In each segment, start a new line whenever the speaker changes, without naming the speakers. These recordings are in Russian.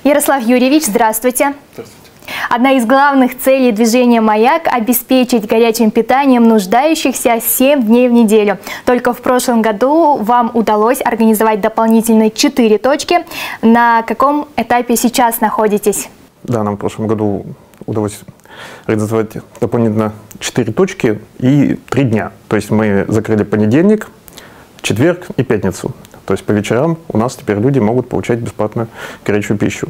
Ярослав Юрьевич, здравствуйте.
Здравствуйте.
Одна из главных целей движения «Маяк» – обеспечить горячим питанием нуждающихся 7 дней в неделю. Только в прошлом году вам удалось организовать дополнительные 4 точки. На каком этапе сейчас находитесь?
Да, нам в прошлом году удалось организовать дополнительно 4 точки и 3 дня. То есть мы закрыли понедельник, четверг и пятницу. То есть по вечерам у нас теперь люди могут получать бесплатную горячую пищу.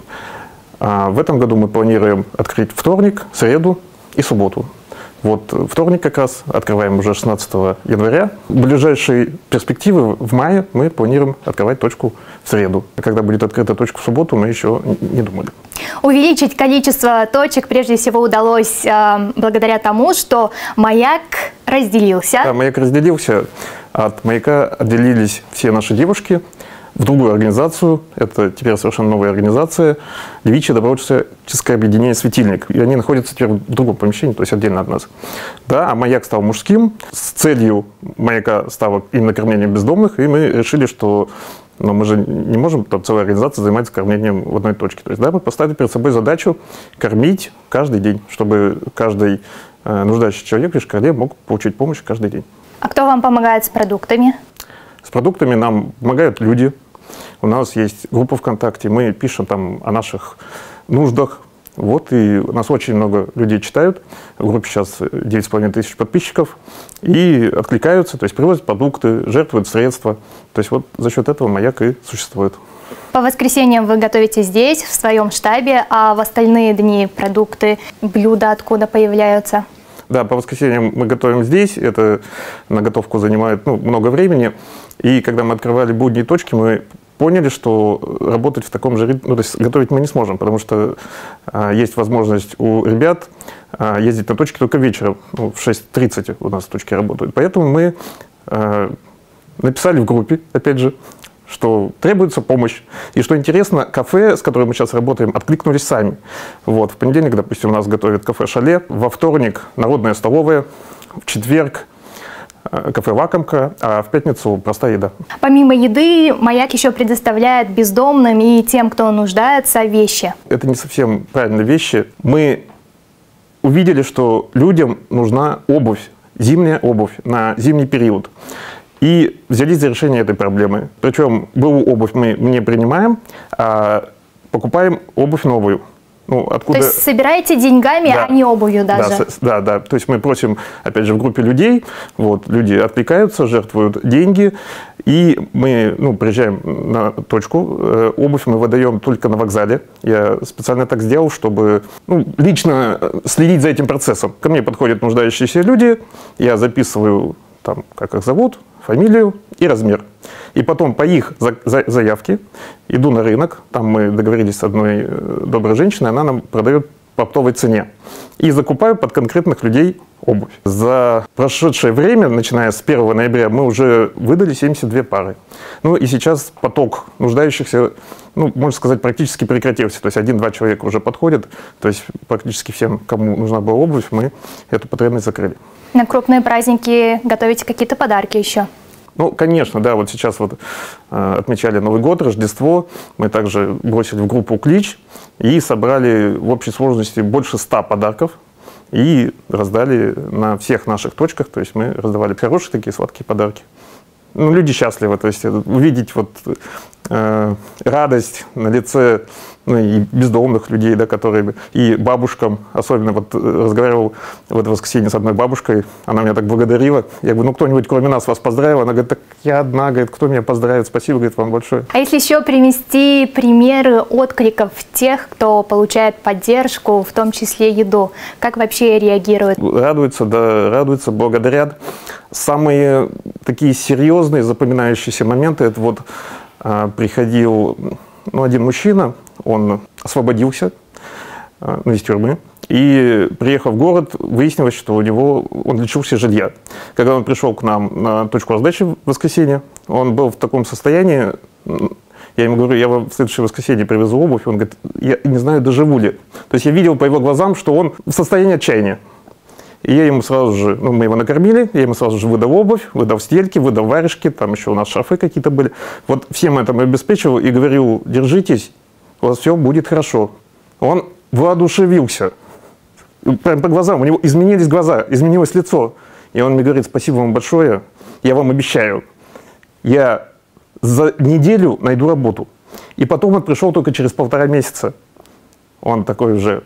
А в этом году мы планируем открыть вторник, среду и субботу. Вот вторник как раз открываем уже 16 января. В ближайшие перспективы в мае мы планируем открывать точку в среду. Когда будет открыта точка в субботу, мы еще не думали.
Увеличить количество точек прежде всего удалось благодаря тому, что «Маяк» разделился.
Да, «Маяк» разделился. От «Маяка» отделились все наши девушки в другую организацию. Это теперь совершенно новая организация. Девичье добровольческое объединение «Светильник». И они находятся теперь в другом помещении, то есть отдельно от нас. Да, а «Маяк» стал мужским. С целью «Маяка» стало именно кормление бездомных. И мы решили, что мы же не можем, там целая организация заниматься кормлением в одной точке. То есть, да, мы поставили перед собой задачу кормить каждый день, чтобы каждый нуждающийся человек в Йошкар-Оле мог получить помощь каждый день.
А кто вам помогает с продуктами?
С продуктами нам помогают люди. У нас есть группа ВКонтакте, мы пишем там о наших нуждах. Вот, и у нас очень много людей читают. В группе сейчас 9500 подписчиков. И откликаются, то есть привозят продукты, жертвуют средства. То есть вот за счет этого «Маяк» и существует.
По воскресеньям вы готовите здесь, в своем штабе, а в остальные дни продукты, блюда откуда появляются?
Да, по воскресеньям мы готовим здесь. Это на готовку занимает много времени. И когда мы открывали будние точки, мы поняли, что работать в таком же ритме, то есть готовить мы не сможем, потому что есть возможность у ребят ездить на точки только вечером, в 6:30 у нас точки работают. Поэтому мы написали в группе, опять же, что требуется помощь. И что интересно, кафе, с которым мы сейчас работаем, откликнулись сами. Вот, в понедельник, допустим, у нас готовят кафе «Шале», во вторник народная столовая, в четверг кафе «Лакомка», а в пятницу простая еда.
Помимо еды, «Маяк» еще предоставляет бездомным и тем, кто нуждается, вещи.
Это не совсем правильные вещи. Мы увидели, что людям нужна обувь, зимняя обувь на зимний период. И взялись за решение этой проблемы. Причем былую обувь мы не принимаем, а покупаем обувь новую. Откуда...
То есть собираете деньгами, да, а не обувью даже?
Да, да. То есть мы просим, опять же, в группе людей, вот, люди откликаются, жертвуют деньги, и мы приезжаем на точку, обувь мы выдаем только на вокзале. Я специально так сделал, чтобы лично следить за этим процессом. Ко мне подходят нуждающиеся люди, я записываю, как их зовут, фамилию и размер. И потом по их заявке иду на рынок. Там мы договорились с одной доброй женщиной, она нам продает по оптовой цене. И закупаю под конкретных людей обувь. За прошедшее время, начиная с 1 ноября, мы уже выдали 72 пары. И сейчас поток нуждающихся, можно сказать, практически прекратился. То есть 1-2 человека уже подходят. То есть практически всем, кому нужна была обувь, мы эту потребность закрыли.
На крупные праздники готовите какие-то подарки еще?
Конечно, да. Вот сейчас отмечали Новый год, Рождество. Мы также бросили в группу клич и собрали в общей сложности больше 100 подарков и раздали на всех наших точках. То есть мы раздавали хорошие такие сладкие подарки. Люди счастливы, то есть увидеть радость на лице и бездомных людей, да, которые и бабушкам, особенно разговаривал в это воскресенье с одной бабушкой, она меня так благодарила. Я говорю, кто-нибудь кроме нас вас поздравил? Она говорит, так я одна, говорит, кто меня поздравит? Спасибо, говорит, вам большое.
А если еще привести примеры откликов тех, кто получает поддержку, в том числе еду, как вообще реагируют?
Радуются, да, радуются, благодарят. Самые такие серьезные, запоминающиеся моменты, это приходил один мужчина, он освободился из тюрьмы, и, приехав в город, выяснилось, что он лишился жилья. Когда он пришел к нам на точку раздачи в воскресенье, он был в таком состоянии, я ему говорю, я вам в следующее воскресенье привезу обувь, он говорит, я не знаю, доживу ли. То есть я видел по его глазам, что он в состоянии отчаяния. И я ему сразу же, мы его накормили, я ему сразу же выдал обувь, выдал стельки, выдал варежки, там еще у нас шарфы какие-то были. Вот всем это я обеспечивал и говорил, держитесь, у вас все будет хорошо. Он воодушевился. Прям по глазам, у него изменились глаза, изменилось лицо. И он мне говорит: спасибо вам большое, я вам обещаю, я за неделю найду работу. И потом он пришел только через 1,5 месяца. Он такой уже,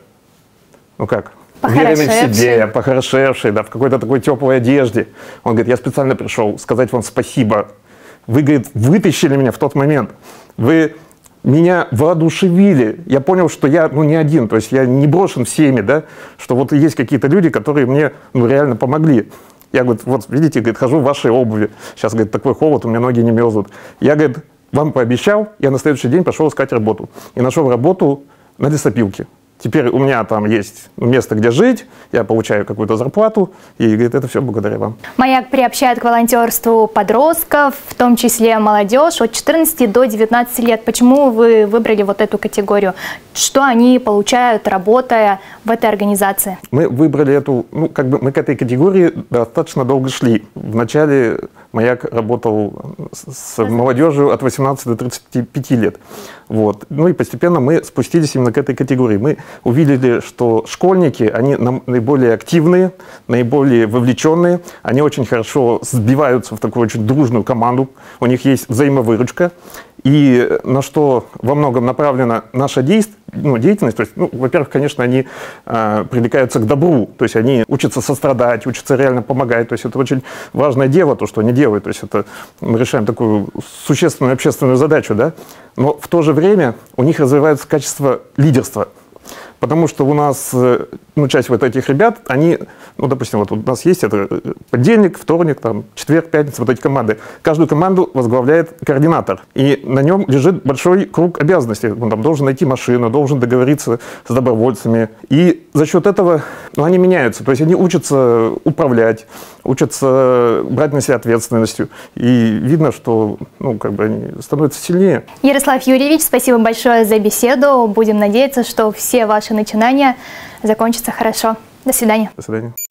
ну как, уверенный в себе, похорошевший, да, в какой-то такой теплой одежде. Он говорит: я специально пришел сказать вам спасибо. Вы, говорит, вытащили меня в тот момент. Вы меня воодушевили. Я понял, что я, ну, не один, то есть я не брошен всеми, да, что вот есть какие-то люди, которые мне, ну, реально помогли. Я, говорит, вот видите, говорит, хожу в вашей обуви. Сейчас, говорит, такой холод, у меня ноги не мерзнут. Я, говорит, вам пообещал, я на следующий день пошел искать работу. И нашел работу на лесопилке. Теперь у меня там есть место, где жить, я получаю какую-то зарплату, и, говорит, это все благодаря вам.
«Маяк» приобщает к волонтерству подростков, в том числе молодежь от 14 до 19 лет. Почему вы выбрали вот эту категорию? Что они получают, работая в этой организации? Мы выбрали эту, ну, как бы мы к этой категории достаточно долго шли.
Вначале «Маяк» работал с молодежью от 18 до 35 лет. Вот. Ну и постепенно мы спустились именно к этой категории. Мы увидели, что школьники, они наиболее активные, наиболее вовлеченные, они очень хорошо сбиваются в такую очень дружную команду, у них есть взаимовыручка. И на что во многом направлена наша деятельность, то есть, ну, во-первых, конечно, они привлекаются к добру, то есть они учатся сострадать, учатся реально помогать, то есть это очень важное дело, то, что они делают, то есть это мы решаем такую существенную общественную задачу, да, но в то же время у них развивается качество лидерства. Потому что у нас, ну, часть вот этих ребят, они, ну, допустим, вот у нас есть это понедельник, вторник, там, четверг, пятница, вот эти команды. Каждую команду возглавляет координатор. И на нем лежит большой круг обязанностей. Он там должен найти машину, должен договориться с добровольцами. И за счет этого, ну, они меняются. То есть они учатся управлять, учатся брать на себя ответственность. И видно, что, ну, как бы они становятся сильнее.
Ярослав Юрьевич, спасибо большое за беседу. Будем надеяться, что все ваши начинания закончатся хорошо. До свидания.
До свидания.